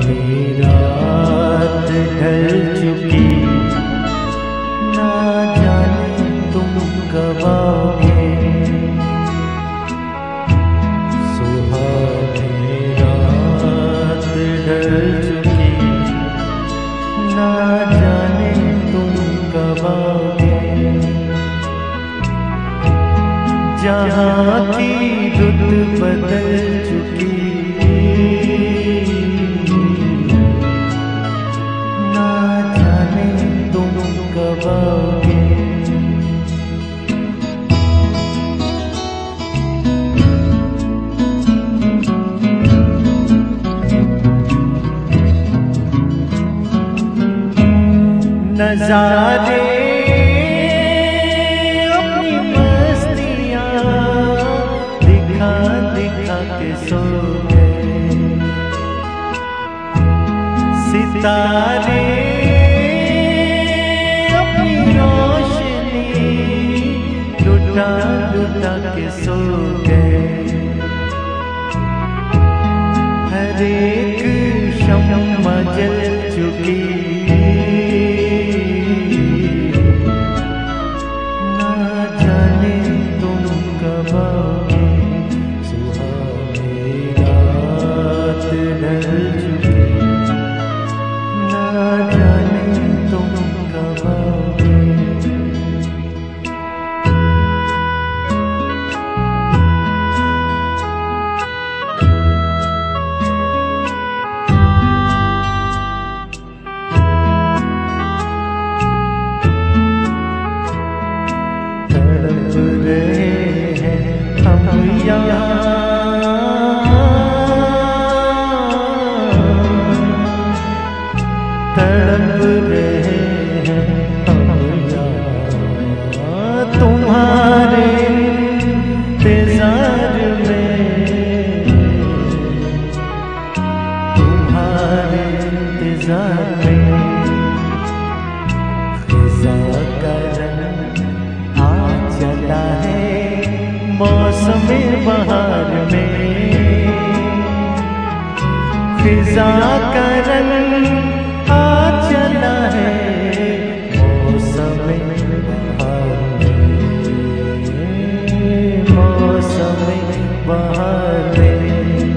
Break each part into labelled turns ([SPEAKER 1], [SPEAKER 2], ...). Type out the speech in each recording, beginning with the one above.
[SPEAKER 1] रात ढल चुकी, ना जाने तुम कब आओगे। सुहानी रात ढल चुकी, ना जाने तुम कब आओगे। जहाँ की रुत बदल चुकी, ना जाने तुम कब आओगे। नजारे अपनी मस्तियाँ दिखा दिखा के सो गए। सितारे अपनी रोशनी लुटा लुटा के सो गए। हर एक शम्मा जल चुकी, तड़प रहे हैं हम यहाँ तुम्हारे इंतजार में, तुम्हारे इंतजार में। खिज़ा का रंग आ चला है मौसम बहार में, खिज़ा का रंग आ चला है मौसम बहार में, मौसम बहार में।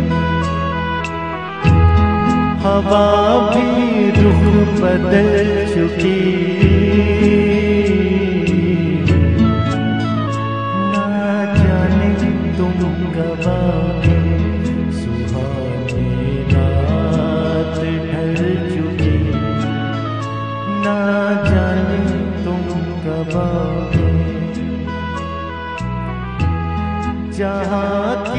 [SPEAKER 1] हवा भी रुख बदल चुकी, ना जाने तुम कब आओगे। सुहानी रात ढल चुकी, ना जाने तुम कब आओगे। जहाँ